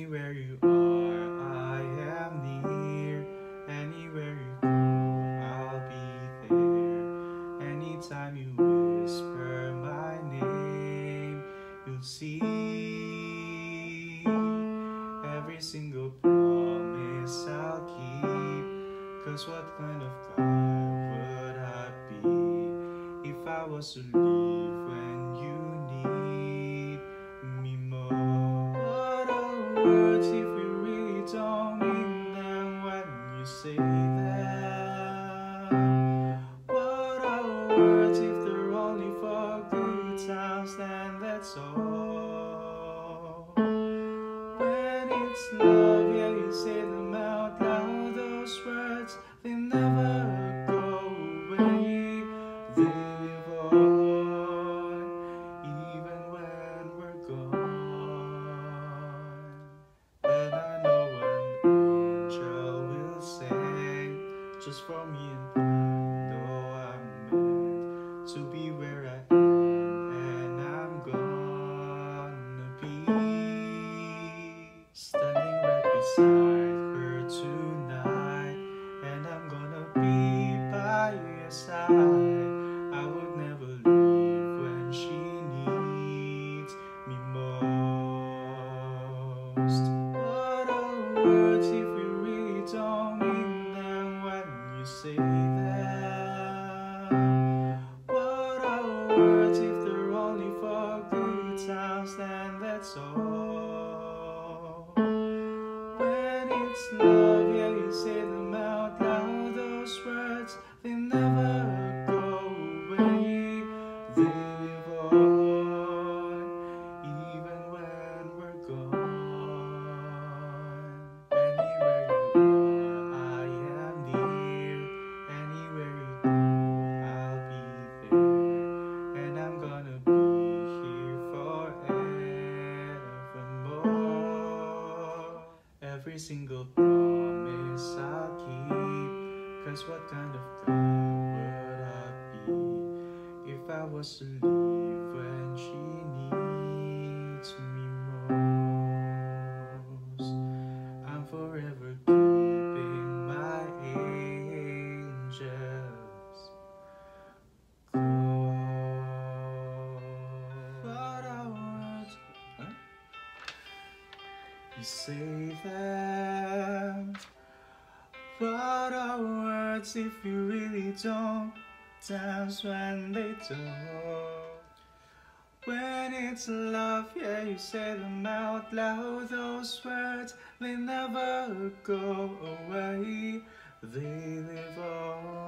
Anywhere you are, I am near. Anywhere you go, I'll be there. Anytime you whisper my name, you'll see every single promise I'll keep. 'Cause what kind of guy would I be if I was to leave when you need me more? What are words if we really don't mean them when you say them? What are words if they're only for good times, then that's all. When it's love, yeah, you say them out loud. Those words, they never go away. They live on, even when we're gone. And I know an angel will sing just for me, and though I'm meant to be where I am, and I'm gonna be standing right beside her tonight, and I'm gonna be by your side. I would never leave when she needs me most. What are words if we really don't mean them when you say them? What are words if they're only for good times, then that's all. When it's love, yeah, you say them out loud. Those words, they never go away. They live on, even when we're gone. Anywhere you are, I am near. Anywhere you go, I'll be there. And I'm gonna be here forevermore. Every single promise I'll keep. 'Cause what kind of guy would I be if I was to leave when she needs me most? I'm forever keeping my angels close. What are words? Huh? You say that. What are words if you really don't dance when they don't? When it's love, yeah, you say them out loud. Those words, they never go away. They live on.